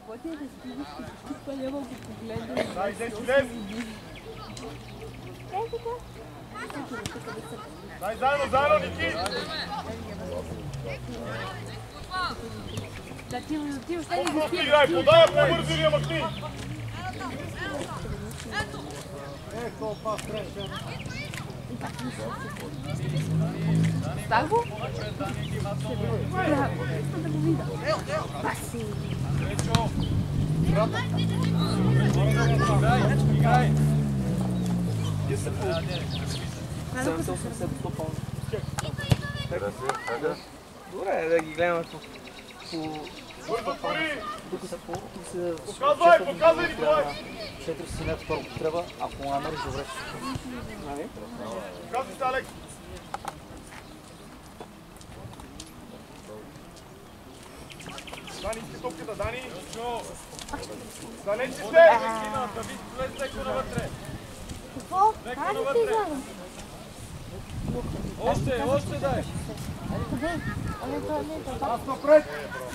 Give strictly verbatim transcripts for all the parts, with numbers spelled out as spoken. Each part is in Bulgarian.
Какво ти е да стигаш, като ти това няма го погледнеш? Дай, Зенчо, лез! Ей, така. Дай заедно, заедно, Ники! Да, ти му отиваш, дай По-просто играй, подай, по-бързо или я махни! Е, то пас трябваше. Стах го? Да, искам да го видя. Паси! Зенчо! Брата! Играй, играй! седемстотин и осемдесет до сто паунда. Добре, да ги гледаме по... Тук са по... Показвай, показвай, Николай! четири си нет втора потреба, ако му намериш добре. Показвай се, Алекс! Дани, иска топката, Дани! Далече се! Давид, влез леко навътре! Какво? Как да ти излагам? Още, още дай! Къде? Оле, това не е това. Аз напред!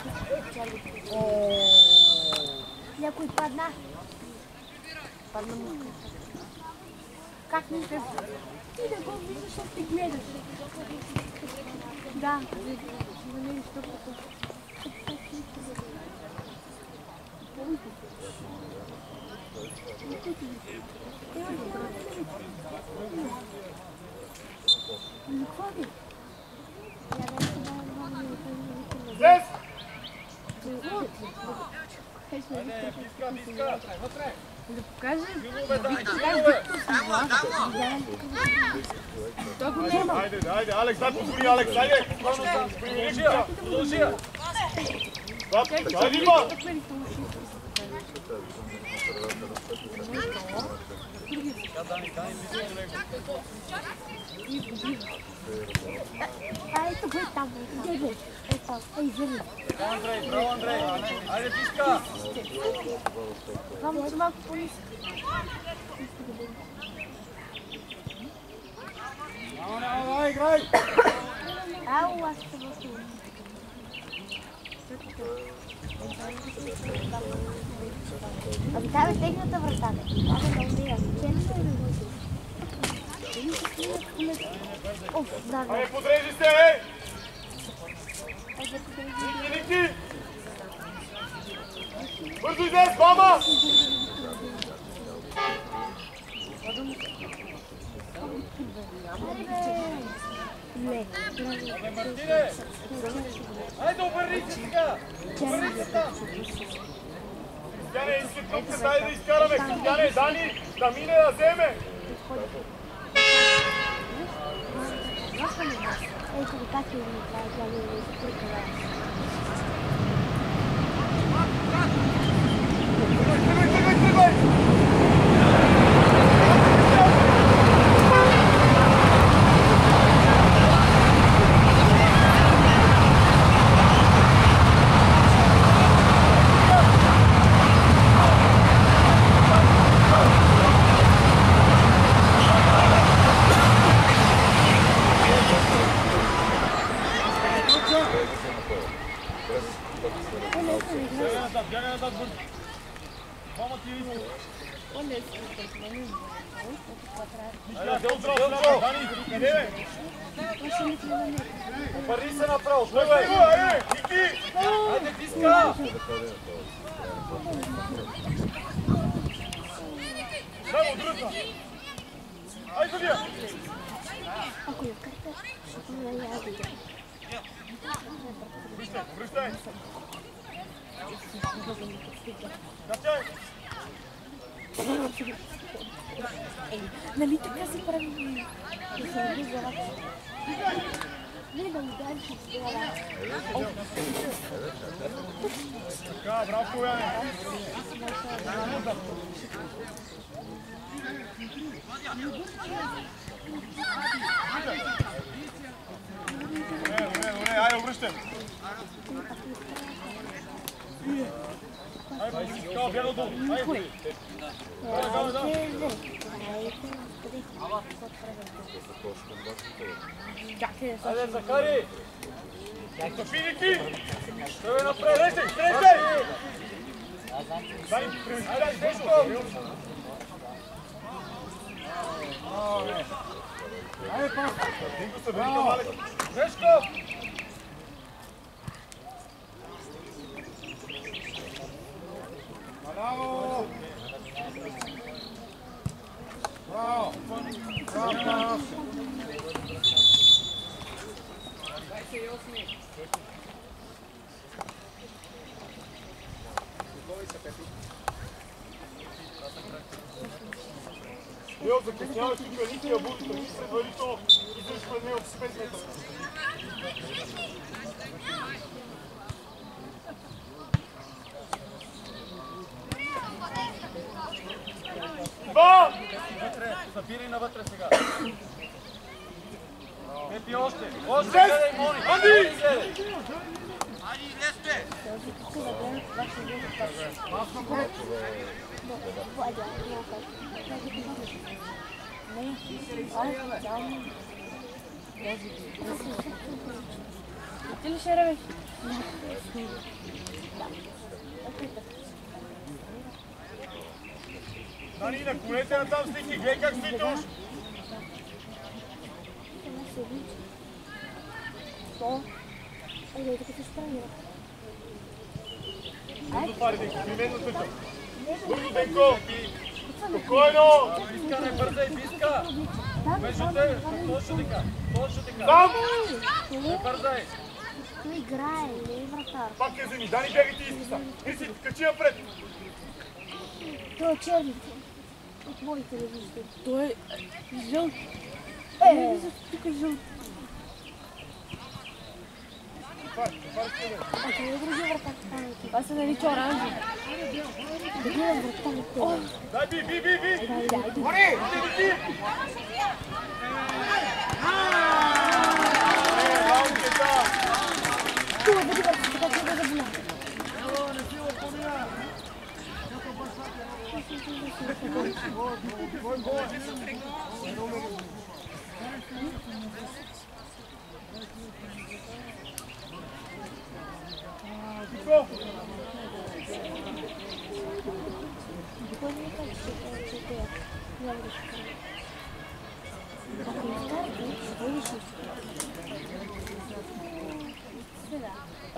Някой падна. Падна му. Как не те? Ти да го виждаш, защото ти гледаш. Да, да не е стопката. Дес! Да покажа. Айде, айде, Алекс, дай позволи, Алекс, айде! Продължи я, продължи я! Айде, има! А, ето го е там, иде бе. Е там, ей, вземи. Браво, Андрей, браво, Андрей! Айде, писка! Само, че малко по-ниска. Няма, няма, давай, играй! Ау, аз ще го снимам. Ами там е техната врата, бе. Там е много мия. Оф, да, да. Айде, подрежи се, бе! Ники, Ники! Бързо иде, двама! Не. Абе, Мартине! Айде, обърни се сега! Обърни се там! Кристияне, иска топката, дай да изкараме! Кристияне, Дани, да мине да вземе! Ето ви как е ми това, тя ми е изприкала. Тръгвай, тръгвай, тръгвай! Бягай назад, бързо! Двама ти искат! Айде, Делчо, Делчо! Дани, къде бе? Обърни се направо, тръгвай! Ники! Айде, писка! Само, дръпна! Айде, вия! Ако я карта, ще не я видя. Обръщай, обръщай! Качай! Нали така се прави? Да се не вижда. Не, да ми дали ще се гледа. Така, браво, Кояне! Добре, добре, добре, айде, обръщай! Айде, така, бяга долу, айде! Айде, Захари! Стъпи, Ники! Тръгвай напред! Стресай, стресай! Dani, preuziraj, Veško! Ajde, pa! Dingo se, velika male. Veško! Bravo! Bravo! Bravo! Лео, закъсняваш тук великия буд, преди предварително излизаш пред него с пет метра. Два! Запирай навътре сега. Пепи още. Още гледай, Мони. Анди! Айди, излезте! Масно го. Ти ли ще ревеш? Дани, на колете на там стихи, гледай как стоите уж. Що? Айде, тук се стане. Бързо пари, Денко, применно тук. Бързо, Денко! Спокойно! Биска, не бързай, биска! Между те, точно така, точно така. Там! Не бързай! Той играе, не е вратар. Пак е земи, Дани, бягай ти изписа. Мисли, качи напред! Той е черни. От моите не виждам. Той е жълт. Е, тук е жълт. Това е, това е стилен. А това е другия вратар. Това се нарича оранжи. Другия вратар е това. Дай, би, би, би, би! Айде, айде, айде. Мори! Иди, иди! Е, лаункета! Това бъде вратар, така че да заболя. Ело, не си опомня! Твой гол! Дико! Кой не така, че ще те няма да ще кажа. Ако не скажете, ще бъдеш ли? Сега.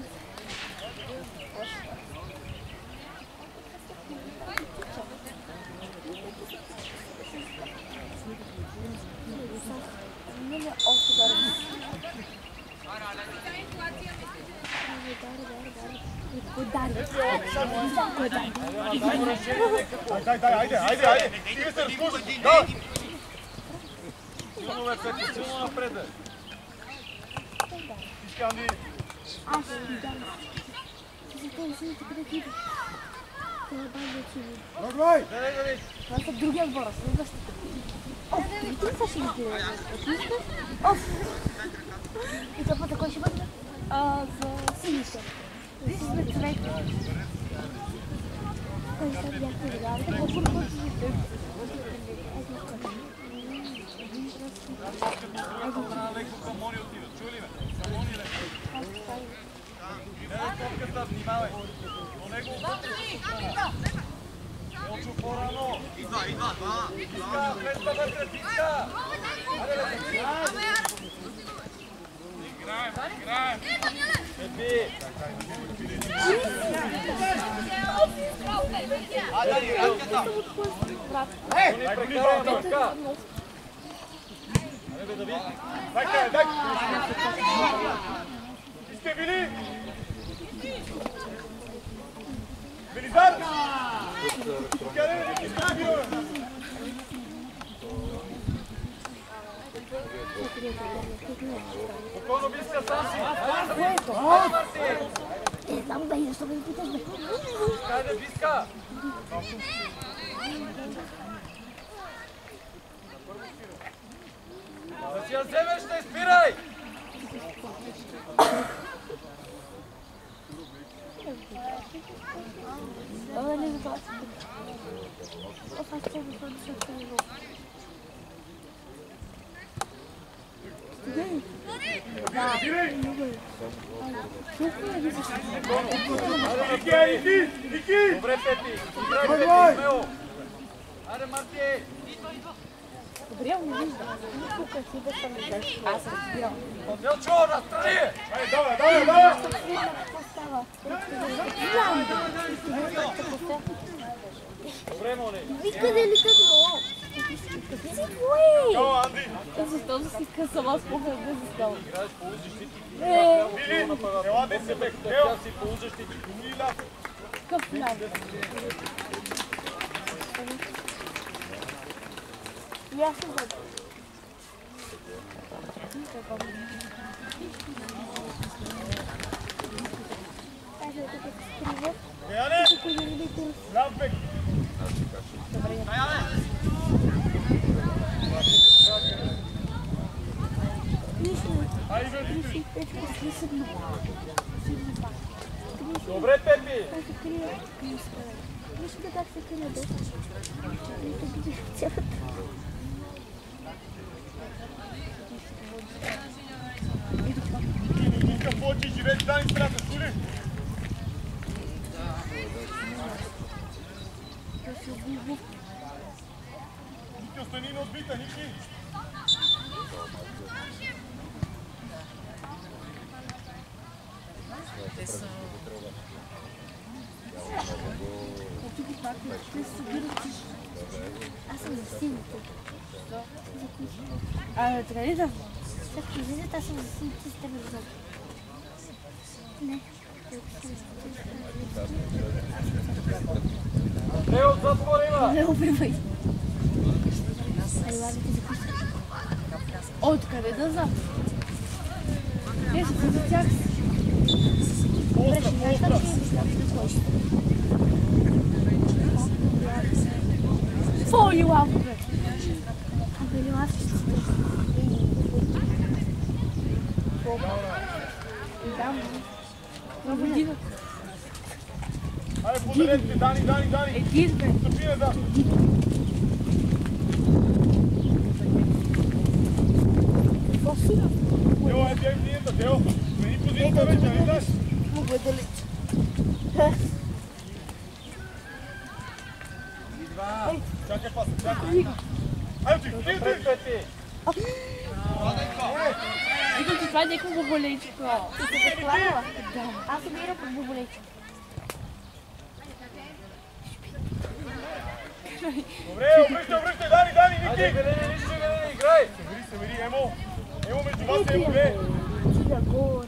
Не ме още да ръби. Кой дари? Кой дари? Дай, дай, айде, айде, айде! Стига се, разпуши! Да! Силно бе, Петко, силно напред, бе! Иска, Анди! Аз ще ви дам. Ти си той силите къде ти идеш. Това е база ти ви. Рогвай! Дай, дай, дай! Това са другия отбора, следващите. Оф, три са ще ги гледаме. Оф! И това пътя кой ще бъде? А, за сините. Виж сме човек. Кой са бяхте видали? Какво първо си ви? Леко към Мони отива, чули ме? Към Мони леко. Гледай топката, внимавай. До него вътре. Елчо по-рано. Идва, идва, два. Писка, влезта вътре, писка. Аре, леко. Играем, играем. Еби. А, Дани, рамката. Е, не прекарай топка. Аре, бе, Давид. Дай, дай, дай. Искай, Вили. Велизар! Къде не искай, Вили? Спокойно, Биска, сам си. Е, само да идеш, да ме питаш, бе. Хайде, Биска. Да си я вземеш, не спирай! Добре, не забавя. Оф, аз ще го сложа, защото не го. Стигай! Ники, Ники, Ники! Добре, Пепи! Играй, Пепи, смело! Аре, Марти! Добре, не виждам. Тук си да съм виждаш. Аз разбирам. Делчо, настрани! Ай, давай, давай, давай! Какво става? Добре, моли! Вика да ли като? Какво е? Чао, Анди! Защо си късам аз поглед да застава? Играеш полузащитник. Е, Били, ела де се бек. Тя си полузащитник. Мила. Къв ляв. и аз се бъда. Кажа, тук се скрива. Деяне! Тук не ли турс? Ляв бек. Ай, върви. Добре, Пепи! Вижте как се крие доста. И тук видиш цялата. Ника, почи, живее, стани страната, чули? Ники, остани на отбита, Ники! Аз съм за сините. А, така ли да? Всеки излизат, аз съм за сините с тебе взад. Не. Не, отзад хора има! Не обривай. Ай, ладите записвай. Откъде да знам? Не, ще за тях. Добре, ще знаеш как ще изглежда кой ще. Фоли лавове. Абе, лавчета. Там. На година. Айде, поделете, Дани, Дани, Дани! Един бе. Стъпи назад! Какво си? Тео, е, тя линията, Тео! Смени позицията вече, не знаеш? Мога да леча. Чакай паса, чакай! Айде, ти, ти, ти! Пепи! Викам, че това е някакво боболечко. Ти се захванала? Да. Аз умирам от боболече. Добре, обръщай, обръщай, Дани, Дани, Ники! Айде, Велени, нищо, Велени, играй! Събери, събери, Емо! Емо между вас е, Емо, бе! Ти да горе.